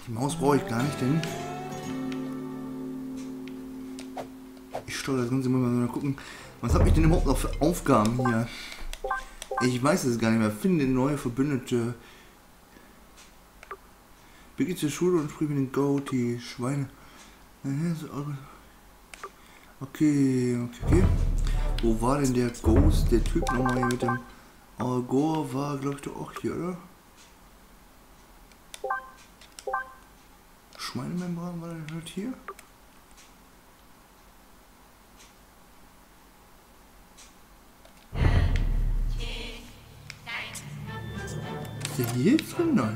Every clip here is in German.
Die Maus brauche ich gar nicht, denn ich steuere das Ganze mal gucken. Was habe ich denn überhaupt noch für Aufgaben hier? Ich weiß es gar nicht mehr. Finde neue Verbündete. Begeh zur Schule und sprich mit den Goatee. Schweine. Okay. Wo war denn der Ghost? Der Typ nochmal hier mit dem Gore war, glaube ich, doch auch hier, oder? Schweinemembran war der halt hier? Ist der hier drin? Nein.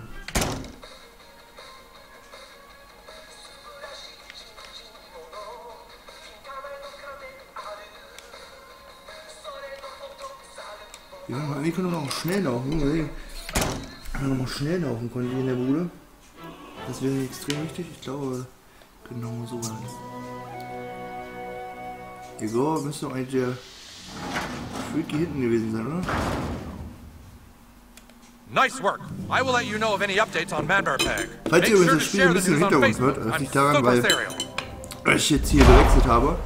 Ja, wir können noch schnell laufen. Wir können noch schnell laufen können hier in der Bude. Das wäre extrem wichtig. Ich glaube, genau so war das. Igor, müsste doch eigentlich der Freaky hinten gewesen sein, oder? Nice work. I will let you know of any updates on Manberpeg. Falls ihr übrigens das Spiel ein bisschen im Hintergrund hört, das liegt daran, weil ich jetzt hier gewechselt habe.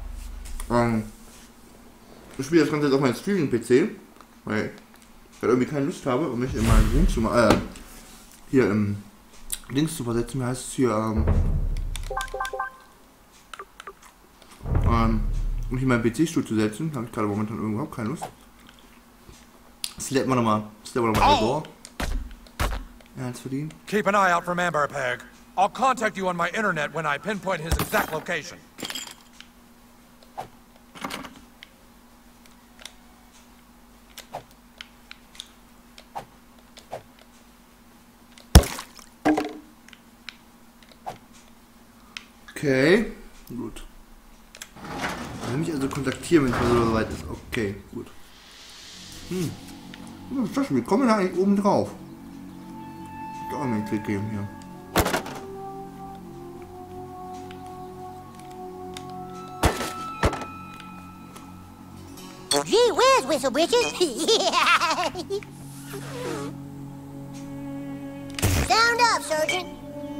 Ich spiele das Ganze jetzt auf meinem Streaming-PC, weil ich irgendwie keine Lust habe, um mich in meinen Wohnzimmer, hier im Dings zu versetzen. Wie heißt es hier, mich in meinen PC-Stuhl zu setzen. Habe ich gerade momentan überhaupt keine Lust. Slap mal nochmal Igor. Er hat's verdient. Keep an eye out for Manberpeg. I'll contact you on my internet when I pinpoint his exact location. Okay, gut. Er will mich also kontaktieren, wenn es mal so weit ist. Okay, gut. Was ist das? Wir kommen da eigentlich oben drauf. Da haben wir einen Klick geben hier. Gee whiz, Whistle Britches! Sound up, Sergeant!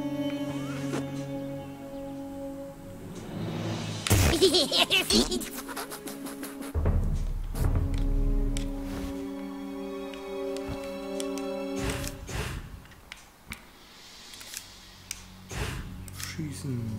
Schießen.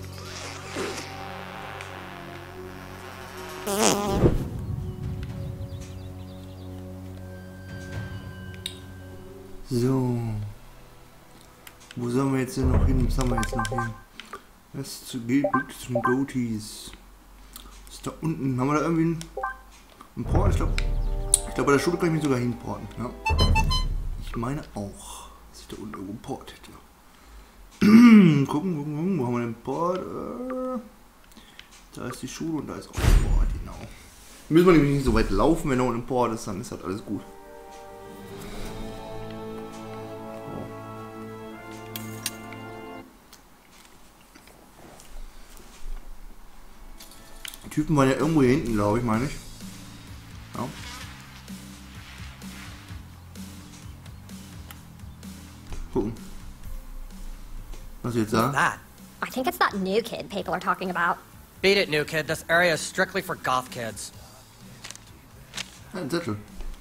So. Wo sollen wir jetzt denn noch hin? Was haben wir jetzt noch hier? Das geht zum Goatees. Ist da unten. Haben wir da irgendwie einen Port? Ich glaube, bei der Schule kann ich mich sogar hinporten. Ja. Ich meine auch, dass ich da unten irgendwo einen Port hätte. Gucken, wo haben wir den Port? Da ist die Schule und da ist auch der Port, genau. Müssen wir nämlich nicht so weit laufen, wenn da unten ein Port ist, dann ist halt alles gut. Die Typen waren ja irgendwo hier hinten, glaube ich, meine ich. Ja. Gucken. Was jetzt da? That. I think it's that new kid people are talking about. Beat it, new kid. This area is strictly for goth kids. Ein Zettel.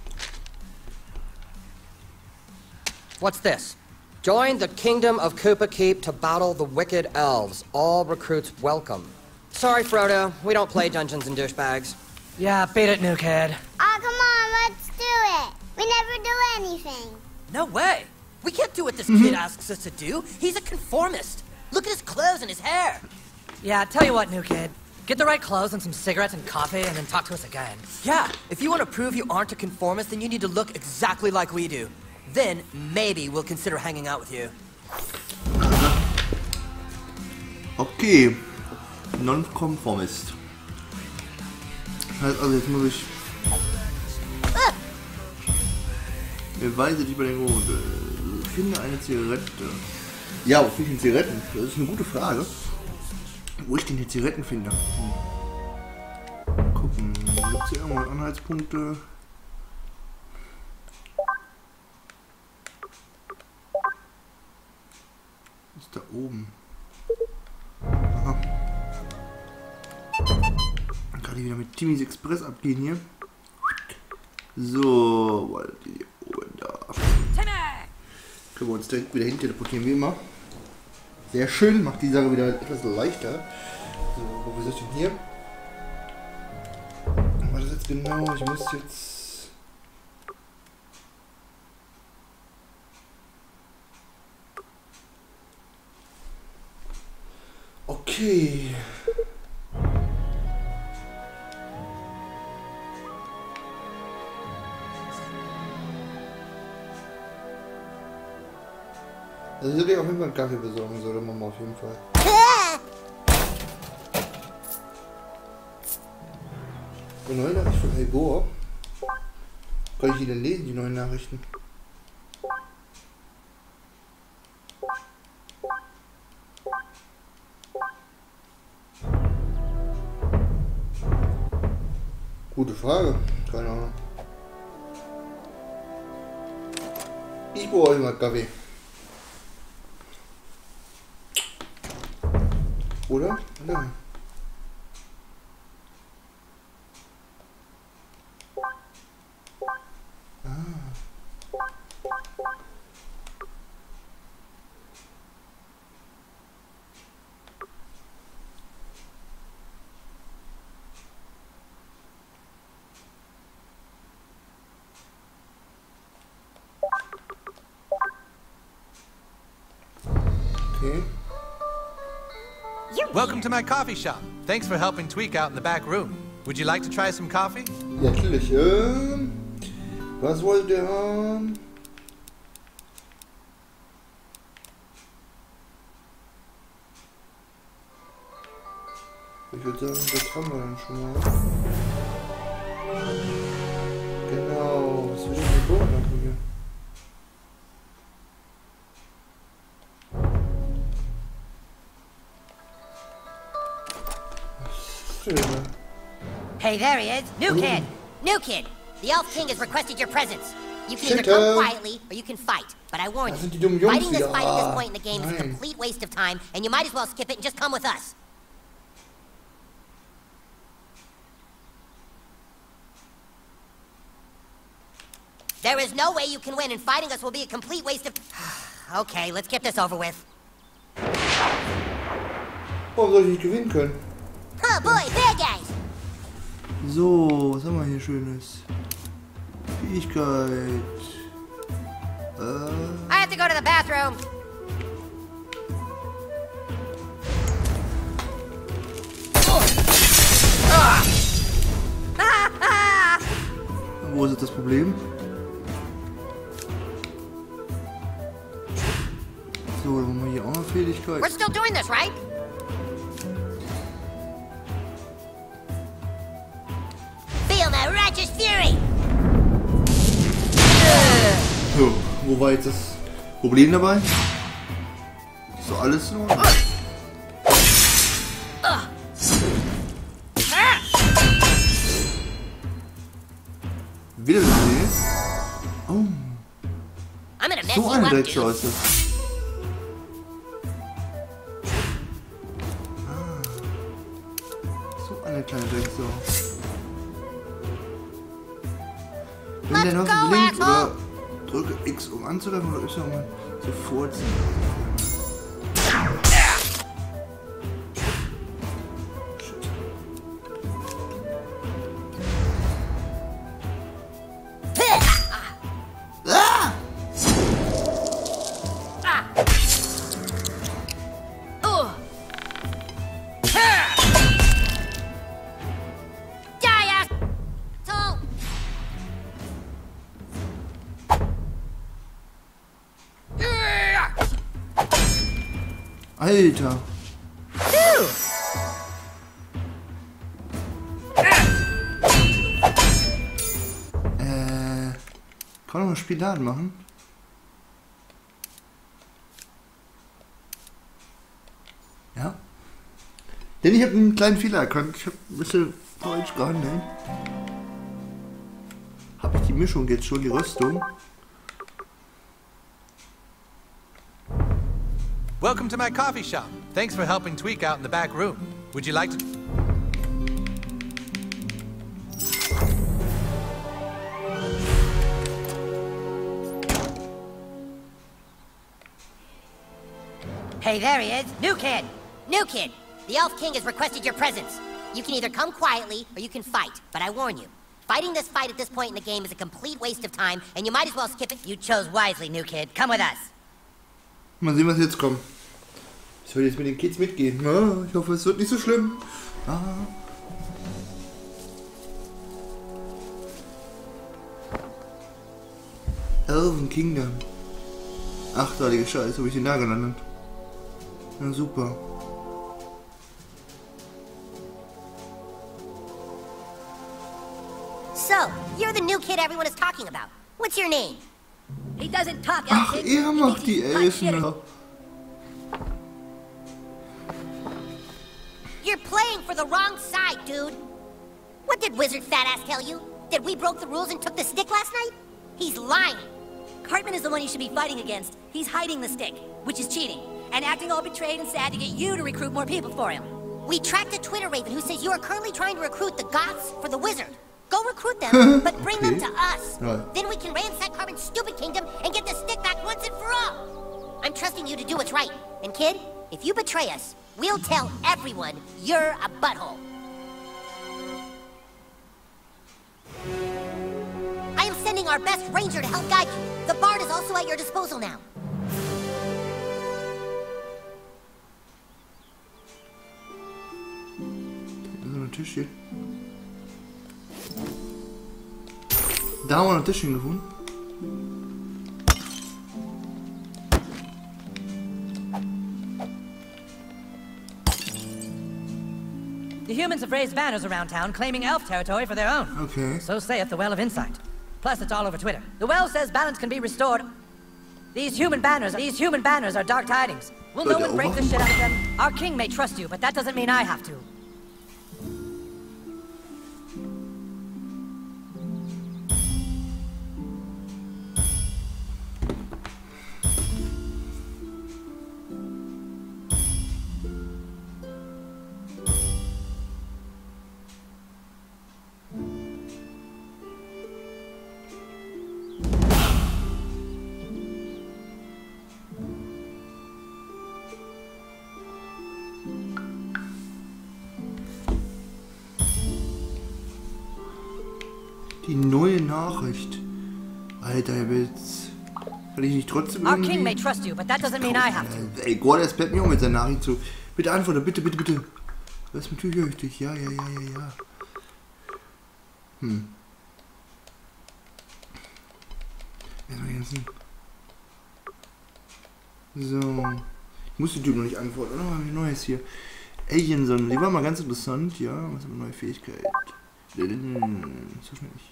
What's this? Join the Kingdom of Koopa Keep to battle the wicked elves. All recruits welcome. Sorry, Frodo. We don't play Dungeons and Douchebags. Yeah, beat it, new kid. Oh, come on, let's do it. We never do anything. No way. We can't do what this kid asks us to do. He's a conformist. Look at his clothes and his hair. Yeah, tell you what, new kid. Get the right clothes and some cigarettes and coffee and then talk to us again. Yeah, if you want to prove you aren't a conformist, then you need to look exactly like we do. Then, maybe we'll consider hanging out with you. Okay. Non-Conformist. Also jetzt muss ich... Beweise dich bei den Grund. Finde eine Zigarette. Ja, wo finde ich denn Zigaretten? Das ist eine gute Frage. Wo ich denn die Zigaretten finde? Gucken. Gibt es hier irgendwo Anhaltspunkte? ist da oben? Aha. Kann ich wieder mit Timmys Express abgehen hier? So, weil die oben da. Können wir uns direkt wieder hin teleportieren, wie immer. Sehr schön, macht die Sache wieder etwas leichter. So, wo ist das denn hier? Was war das jetzt genau? Ich muss jetzt... Okay. Also ich sollte auf jeden Fall einen Kaffee besorgen, sollte man mal auf jeden Fall. Eine neue Nachricht von Elgor. Kann ich die denn lesen, die neuen Nachrichten? Gute Frage. Keine Ahnung. Ich brauche mal Kaffee. Oder? Nein. Okay. Welcome to my coffee shop. Thanks for helping Tweak out in the back room. Would you like to try some coffee? Ja, natürlich. Was wollt ihr haben? Ich würde sagen, das haben wir dann schon mal. Genau. Was will ich denn hier machen hier? Hey, there he is. New Kid! New Kid! The Elf King has requested your presence. You can either come quietly, or you can fight. But I warn you, fighting this fight at this point in the game is a complete waste of time, and you might as well skip it and just come with us. There is no way you can win, and fighting us will be a complete waste of... Okay, let's get this over with. Warum soll ich nicht gewinnen können? Oh boy, bad guys! So, was haben wir hier Schönes? Fähigkeit. I have to go to the bathroom. Wo ist jetzt das Problem? So, dann haben wir hier auch noch Fähigkeit. We're still doing this, right? Feel my righteous fury! So, wo war jetzt das Problem dabei? Ist doch alles in Ordnung. Wieder das. Oh. So eine Drecksau ist das. So eine kleine Drecksau. Wenn der noch links oder drücke X um anzugreifen oder Y um sofort ziehen. Alter. Kann man noch ein Spinat machen? Ja. Denn ich habe einen kleinen Fehler erkannt. Ich habe ein bisschen falsch gehandelt. Habe ich die Mischung jetzt schon, die Rüstung? Welcome to my coffee shop. Thanks for helping Tweak out in the back room. Would you like to... Hey, there he is. New kid. New kid. The Elf King has requested your presence. You can either come quietly or you can fight, but I warn you. Fighting this fight at this point in the game is a complete waste of time, and you might as well skip it. You chose wisely, new kid. Come with us. Mal sehen, was jetzt kommt. Ich soll jetzt mit den Kids mitgehen. Ja, ich hoffe, es wird nicht so schlimm. Elven Kingdom. Achteilige Scheiße, habe ich den da gelandet. Ja, super. So, you're the new kid everyone is talking about. What's your name? He doesn't talk, Ach, er macht die Elfen. You're playing for the wrong side, dude. What did Wizard Fat Ass tell you? That we broke the rules and took the stick last night? He's lying. Cartman is the one you should be fighting against. He's hiding the stick, which is cheating, and acting all betrayed and sad to get you to recruit more people for him. We tracked a Twitter raven who says you are currently trying to recruit the Goths for the Wizard. Go recruit them, but bring them to us. Right. Then we can ransack Cartman's stupid kingdom and get the stick back once and for all. I'm trusting you to do what's right. And kid, if you betray us, we'll tell everyone you're a butthole. I am sending our best ranger to help guide you. The bard is also at your disposal now. Da ist noch ein Tischchen. Da haben wir noch ein Tischchen gefunden. The humans have raised banners around town claiming elf territory for their own. Okay. So saith the Well of Insight. Plus, it's all over Twitter. The Well says balance can be restored. These human banners are dark tidings. Will no one break the shit out of them? Our king may trust you, but that doesn't mean I have to. Die neue Nachricht. Alter, jetzt kann ich nicht trotzdem Our king may trust you, but that doesn't mean I have to. Ey, Gordas bleibt mir auch mit seiner Nachricht zu. Bitte antworte, bitte, bitte, bitte. Das ist natürlich richtig. Ja. So. Ich muss die Typ noch nicht antworten. Oh, was Neues hier. Alienson. Die war mal ganz interessant. Ja, was haben wir neue Fähigkeit? So schnell nicht.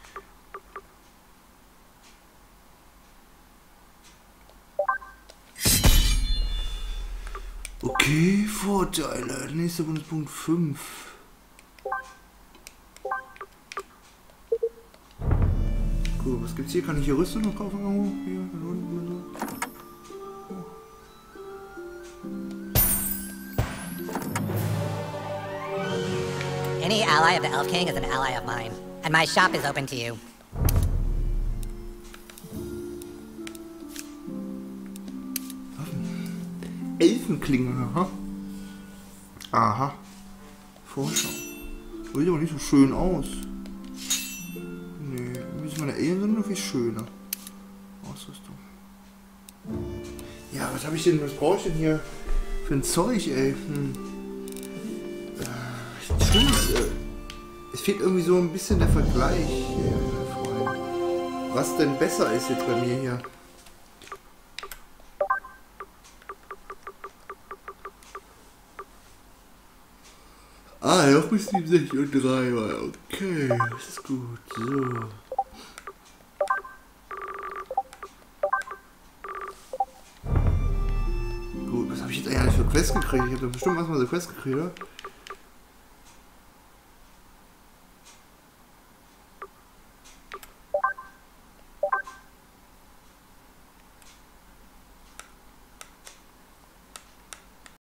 Okay, Vorteile. Nächster Bundespunkt 5. Cool, was gibt's hier? Kann ich hier Rüstung noch kaufen? Hier, da unten oder so. Any ally of the Elf King is an ally of mine, and my shop is open to you. Elfenklinge, aha. Aha. Vorschau. Sieht aber nicht so schön aus. Nee, wie ist meine Alien sind noch viel schöner. Ausrüstung. Ja, was habe ich denn, was brauche ich denn hier für ein Zeug, ey? Stimmt, es fehlt irgendwie so ein bisschen der Vergleich, mein Freund. Was denn besser ist jetzt bei mir hier? Ah, noch bis 67 und 3 war. Okay, das ist gut. So. Gut, was habe ich jetzt eigentlich für Quest gekriegt? Ich habe da bestimmt erstmal so Quest gekriegt, oder?